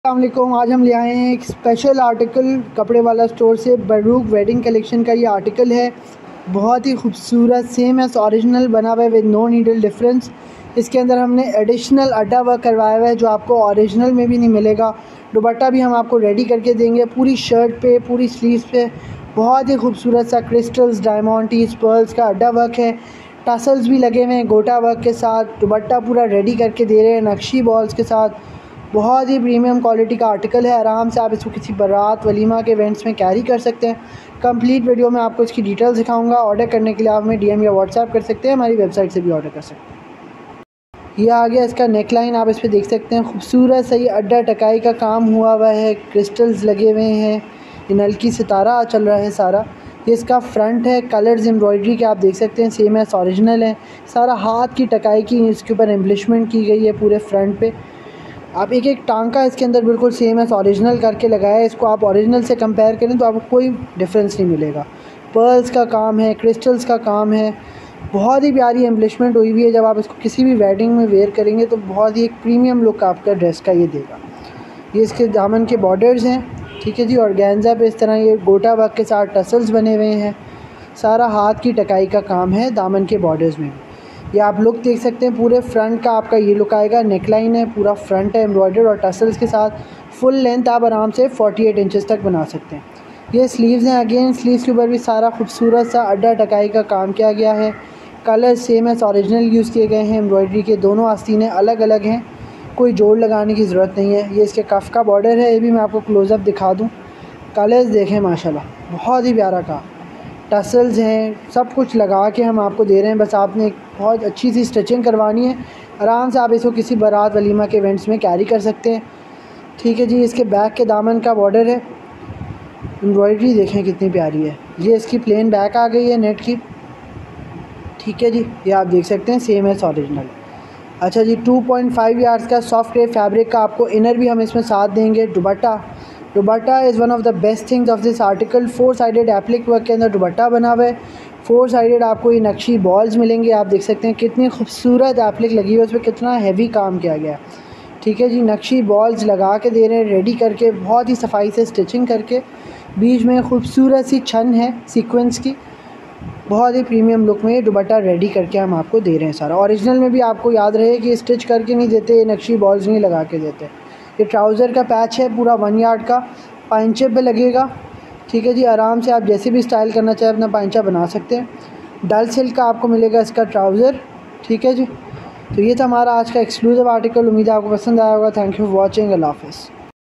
अस्सलामुअलैकुम। आज हम ले आए हैं एक स्पेशल आर्टिकल कपड़े वाला स्टोर से। बरूक वेडिंग कलेक्शन का ये आर्टिकल है। बहुत ही खूबसूरत सेम एस ओरिजिनल बना हुआ है विद नो नीडल डिफरेंस। इसके अंदर हमने एडिशनल अड्डा वर्क करवाया हुआ है जो आपको ओरिजिनल में भी नहीं मिलेगा। दुपट्टा भी हम आपको रेडी करके देंगे पूरी शर्ट पे, पूरी स्लीव्स पे। बहुत ही खूबसूरत सा क्रिस्टल्स, डायमंडीज, पर्ल्स का अड्डा वर्क है। टसल्स भी लगे हुए हैं गोटा वर्क के साथ। दुपट्टा पूरा रेडी करके दे रहे हैं नक्शी बॉल्स के साथ। बहुत ही प्रीमियम क्वालिटी का आर्टिकल है। आराम से आप इसको किसी बारात, वलीमा के इवेंट्स में कैरी कर सकते हैं। कंप्लीट वीडियो में आपको इसकी डिटेल्स दिखाऊंगा। ऑर्डर करने के लिए आप हमें डीएम या व्हाट्सएप कर सकते हैं, हमारी वेबसाइट से भी ऑर्डर कर सकते हैं। ये आ गया इसका नेक लाइन, आप इस पर देख सकते हैं। खूबसूरत सही अड्डा टकाई का काम हुआ हुआ है, क्रिस्टल्स लगे हुए हैं। ये नलकी सितारा चल रहा है सारा। ये इसका फ्रंट है, कलर्स एम्ब्रॉयडरी के आप देख सकते हैं सेम एस ओरिजिनल है। सारा हाथ की टकाई की इसके ऊपर एम्ब्लिशमेंट की गई है पूरे फ्रंट पे। आप एक एक टांका इसके अंदर बिल्कुल सेम एस ओरिजिनल करके लगाया है। इसको आप ओरिजिनल से कंपेयर करें तो आपको कोई डिफरेंस नहीं मिलेगा। पर्ल्स का काम है, क्रिस्टल्स का काम है। बहुत ही प्यारी एम्ब्लिशमेंट हुई हुई है। जब आप इसको किसी भी वेडिंग में वेयर करेंगे तो बहुत ही एक प्रीमियम लुक आपका ड्रेस का ये देगा। ये इसके दामन के बॉर्डर्स हैं, ठीक है जी। और ऑर्गेन्जा पे इस तरह ये गोटा वर्क के साथ टसल्स बने हुए हैं। सारा हाथ की टकाई का काम है दामन के बॉर्डर्स में। ये आप लुक देख सकते हैं, पूरे फ्रंट का आपका ये लुक आएगा। नेकलाइन है, पूरा फ्रंट है एम्ब्रॉयडर और टसल्स के साथ। फुल लेंथ आप आराम से 48 इंचेस तक बना सकते हैं। ये स्लीव्स हैं। अगेन स्लीव्स के ऊपर भी सारा खूबसूरत सा अड्डा टकाई का काम किया गया है। Colour same as original use किए गए हैं। एम्ब्रॉयडरी के दोनों आस्तीनें अलग अलग हैं, कोई जोड़ लगाने की ज़रूरत नहीं है। ये इसके कफ़ का बॉर्डर है, ये भी मैं आपको क्लोज़अप दिखा दूँ। कलर्स देखें माशाल्लाह, बहुत ही प्यारा काम। टसल्स हैं, सब कुछ लगा के हम आपको दे रहे हैं। बस आपने एक बहुत अच्छी सी स्टिचिंग करवानी है। आराम से आप इसको किसी बारात, वलीमा के इवेंट्स में कैरी कर सकते हैं, ठीक है जी। इसके बैक के दामन का बॉर्डर है। एम्ब्रॉयडरी देखें कितनी प्यारी है। ये इसकी प्लेन बैक आ गई है नेट की, ठीक है जी। ये आप देख सकते हैं सेम एस ओरिजिनल। अच्छा जी, 2.5 यार्ड्स का सॉफ्ट ग्रे फैब्रिक का आपको इनर भी हम इसमें साथ देंगे। Dupatta is one of the best things of this article. 4 sided applique work के अंदर दुपट्टा बना हुआ है। 4 साइडेड आपको ये नक्शी बॉल्स मिलेंगे। आप देख सकते हैं कितनी खूबसूरत एप्लिक लगी है, उस पर कितना हैवी काम किया गया है, ठीक है जी। नक्शी बॉल्स लगा के दे रहे हैं रेडी करके, बहुत ही सफाई से स्टिचिंग करके। बीच में खूबसूरत सी छन है सीक्वेंस की। बहुत ही प्रीमियम लुक में ये दुपट्टा रेडी करके हम आपको दे रहे हैं सारा। ओरिजिनल में भी आपको याद रहे कि स्टिच करके नहीं देते, नक्शी बॉल्स नहीं लगा के देते। ये ट्राउज़र का पैच है पूरा 1 यार्ड का, पाइंचे पे लगेगा, ठीक है जी। आराम से आप जैसे भी स्टाइल करना चाहें अपना पाइंचा बना सकते हैं। डल सिल्क का आपको मिलेगा इसका ट्राउज़र, ठीक है जी। तो ये था हमारा आज का एक्सक्लूसिव आर्टिकल। उम्मीद है आपको पसंद आया होगा। Thank you for watching. अल्लाह हाफ़िज़।